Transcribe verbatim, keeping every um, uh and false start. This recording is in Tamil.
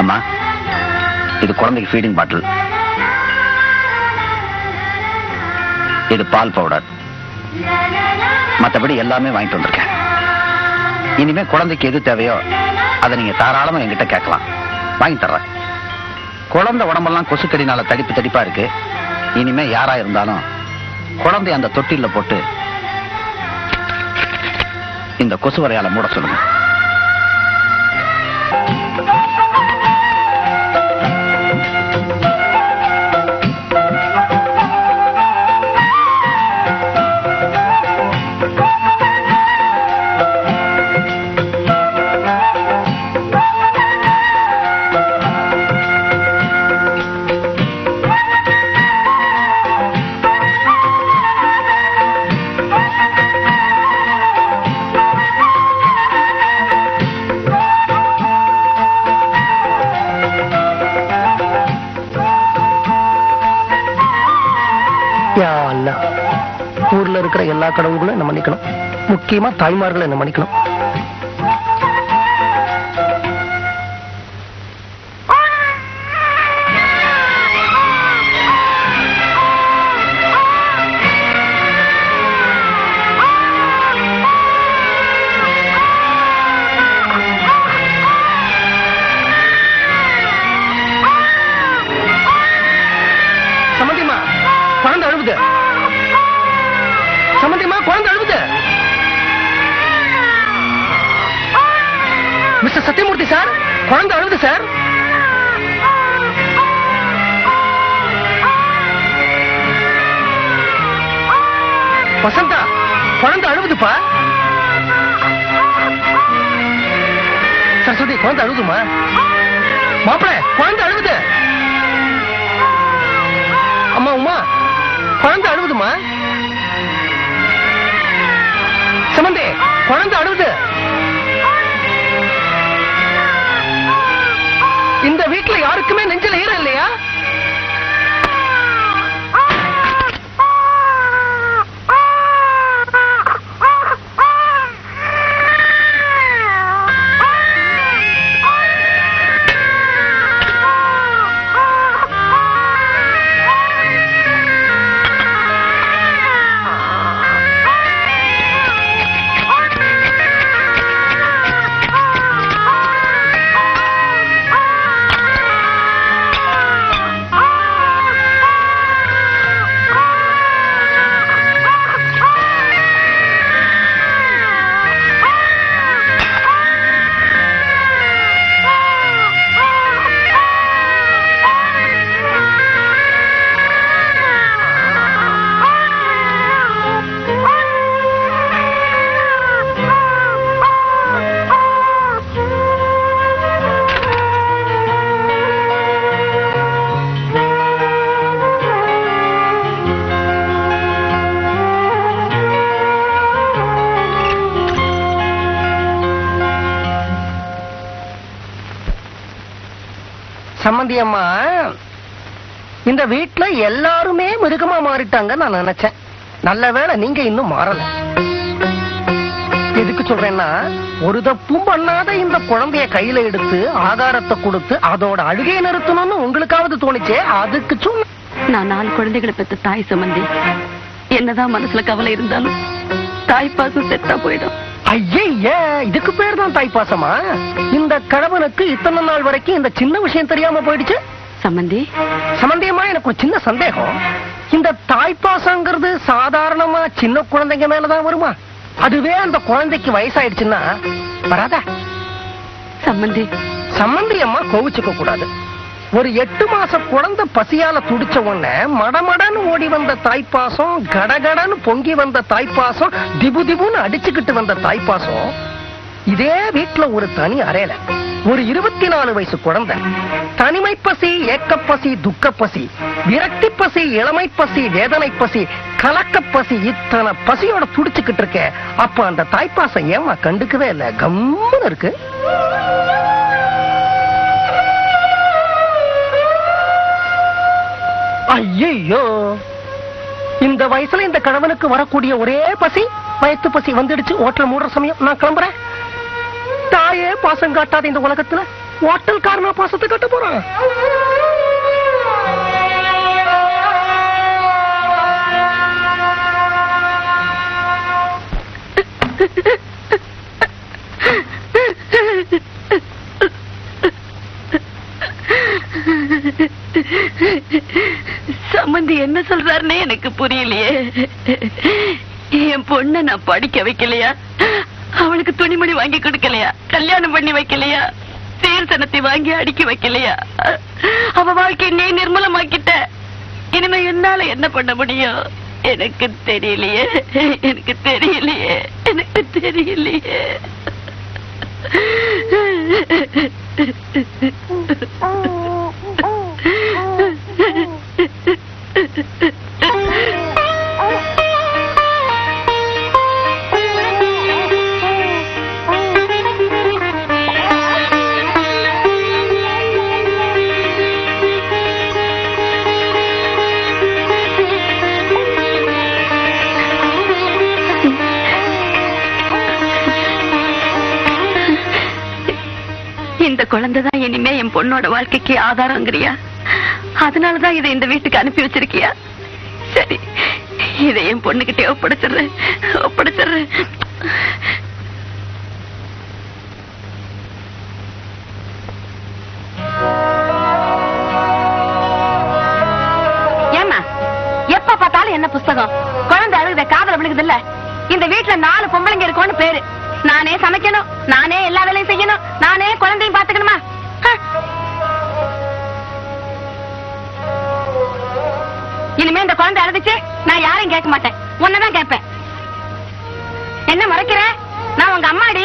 அம்மா, இது குழந்தைக்கு ஃபீடிங் பாட்டில், இது பால் பவுடர், மற்றபடி எல்லாமே வாங்கிட்டு வந்திருக்கேன். இனிமே குழந்தைக்கு எது தேவையோ அதை நீங்க தாராளமா என்கிட்ட கேட்கலாம், வாங்கி தர்றேன். குழந்தை உடம்பெல்லாம் கொசுக்கடினால தடிப்பு தடிப்பா இருக்கு. இனிமே யாரா இருந்தாலும் குழந்தை அந்த தொட்டில போட்டு இந்த கொசு வரையால மூட சொல்லுங்க. ஊர்ல இருக்கிற எல்லா கடவுள்களும் என்ன மன்னிக்கணும், முக்கியமா தாய்மார்கள் என்ன மன்னிக்கணும். சம்மந்திமா, குழந்தை அழுவுது. சம்மந்திமா, குழந்தை அழுவுது. மிஸ்டர் சத்தியமூர்த்தி சார், குழந்தை அழுவுது சார். வசந்தா, குழந்தை அழுவுதுப்பா. சரஸ்வதி, குழந்தை அழுவுதுமா. மாப்பிள, குழந்தை அழுவுது. அம்மா உமா, குழந்தை அழுவுதுமா. சமந்தி, குழந்தை அழுவுது. இந்த வீட்டுல யாருக்குமே நெஞ்சில ஈரம் இல்லையா? சம்மந்தி அம்மா, இந்த வீட்டுல எல்லாருமே மிருகமா மாறிட்டாங்க நான் நினைச்சேன். நல்ல வேளை நீங்க இன்னும் மாறல. எதுக்கு சொல்றேன்னா, ஒரு தப்பும் பண்ணாத இந்த குழந்தைய கையில எடுத்து ஆதாரத்தை கொடுத்து அதோட அழுகையை நிறுத்தணும்னு உங்களுக்காவது தோணிச்சே, அதுக்கு சொன்ன. நான் நாலு குழந்தைகளை பெற்ற தாய் சம்மந்தி. என்னதான் மனசுல கவலை இருந்தாலும் தாய்ப்பாசம் செத்தா போயிடும். ஐயே, இதுக்கு பேர் தான் தாய்ப்பாசமா? இந்த கணவனுக்கு இத்தனை நாள் வரைக்கும் இந்த சின்ன விஷயம் தெரியாம போயிடுச்சு. சம்பந்தி, சம்பந்தியமா எனக்கு ஒரு சின்ன சந்தேகம். இந்த தாய்ப்பாசங்கிறது சாதாரணமா சின்ன குழந்தைங்க மேலதான் வருமா? அதுவே அந்த குழந்தைக்கு வயசாயிடுச்சுன்னா வராதா? சம்பந்தி, சம்பந்தி அம்மா கோவிச்சுக்க கூடாது. ஒரு எட்டு மாச குழந்தை பசியால துடிச்ச உடனே மடமடன்னு ஓடி வந்த தாய்ப்பாசம், கடகடன்னு பொங்கி வந்த தாய்ப்பாசம், திபு திபுன்னு அடிச்சுக்கிட்டு வந்த தாய்ப்பாசம், இதே வீட்டுல ஒரு தனி அறையில ஒரு இருபத்தி நாலு வயசு குழந்தை தனிமை பசி, ஏக்கப்பசி, துக்கப்பசி, விரக்தி பசி, இளமை பசி, வேதனை பசி, கலக்க பசி, இத்தனை பசியோட துடிச்சுக்கிட்டு இருக்க. அப்ப அந்த தாய்ப்பாசம் ஏமா கண்டுக்கவே இல்ல, கம்முன்னு இருக்கு. ஐயோ, இந்த வயசுல இந்த கணவனுக்கு வரக்கூடிய ஒரே பசி வயத்து பசி வந்துடுச்சு. ஓட்டல் மூடுற சமயம் நான் கிளம்புறேன். தாயே பாசம் காட்டாத இந்த உலகத்துல ஹோட்டல் காரனா பாசத்தை கட்ட போறான். சம்பந்தி என்ன சொல்றாருன்னு எனக்கு புரியலையே. என் பொண்ண நான் படிக்க வைக்கலையா, அவளுக்கு துணிமணி வாங்கி கொடுக்கலையா, கல்யாணம் பண்ணி வைக்கலையா, சீர்சனத்தை வாங்கி அடுக்கி வைக்கலையா, அவ வாழ்க்கை நீ நிர்மலமாக்கிட்ட. இனிமே என்னால என்ன பண்ண முடியும்? எனக்கு தெரியலையே, எனக்கு தெரியலையே, எனக்கு தெரியலையே. இந்த குழந்தைதான் இனிமே என் பொண்ணோட வாழ்க்கைக்கு ஆதாரங்கிறியா? அதனாலதான் இதை இந்த வீட்டுக்கு அனுப்பி வச்சிருக்கியா? சரி, இதை என் பொண்ணுகிட்டே ஒப்படைச்சிடுறேன் ஒப்படைச்சிடுறேன். ஏமா எப்ப பார்த்தாலும் என்ன புஸ்தகம்? குழந்தை அழுகுத காதல விழுகுது இல்ல? இந்த வீட்டுல நாலு பொம்பளைங்க இருக்கோன்னு பேரு. நானே சமைக்கணும், நானே எல்லா வேலையும் செய்யணும், நானே குழந்தையும் பாத்துக்கணுமா? இனிமே இந்த குழந்தை அழுதுச்சு நான் யாரையும் கேட்க மாட்டேன், உன்னதான் கேட்பேன். என்ன மறைக்கிற? நான் உங்க அம்மா